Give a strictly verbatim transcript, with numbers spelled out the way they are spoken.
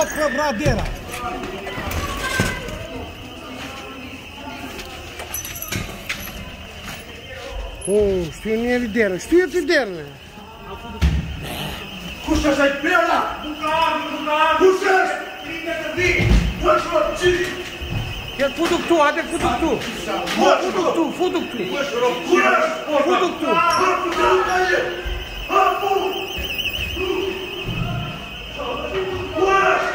Loc Bradera. Oh, știu nu e lideră, știu e lideră. Puxa essa pela! Puxa! Quer fuduk tu, hadi fuduk tu. Fuduk tu, fuduk tu. Fuduk tu. Puxa!